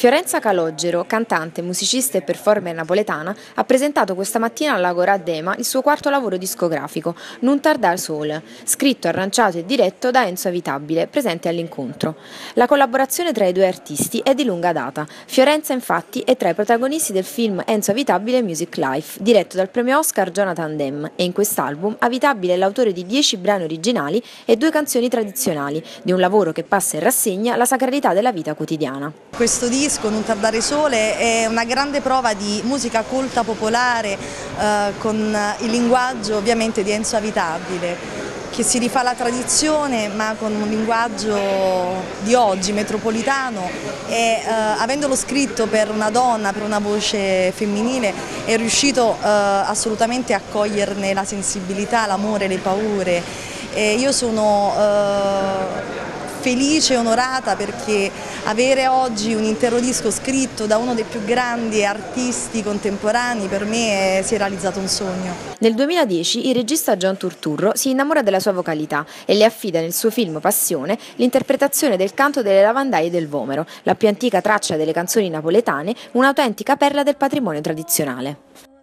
Fiorenza Calogero, cantante, musicista e performer napoletana, ha presentato questa mattina all'Agora Dema il suo quarto lavoro discografico, Non tardar Sol, scritto, arrangiato e diretto da Enzo Avitabile, presente all'incontro. La collaborazione tra i due artisti è di lunga data. Fiorenza, infatti, è tra i protagonisti del film Enzo Avitabile Music Life, diretto dal premio Oscar Jonathan Demme, e in quest'album Avitabile è l'autore di 10 brani originali e 2 canzoni tradizionali, di un lavoro che passa in rassegna la sacralità della vita quotidiana. Questo disco, Non tardare sole, è una grande prova di musica colta popolare con il linguaggio ovviamente di Enzo Avitabile, che si rifà alla tradizione ma con un linguaggio di oggi, metropolitano, e avendolo scritto per una donna, per una voce femminile, è riuscito assolutamente a coglierne la sensibilità, l'amore, le paure. E io sono felice e onorata perché avere oggi un intero disco scritto da uno dei più grandi artisti contemporanei per me si è realizzato un sogno. Nel 2010 il regista John Turturro si innamora della sua vocalità e le affida nel suo film Passione l'interpretazione del canto delle lavandaie del Vomero, la più antica traccia delle canzoni napoletane, un'autentica perla del patrimonio tradizionale.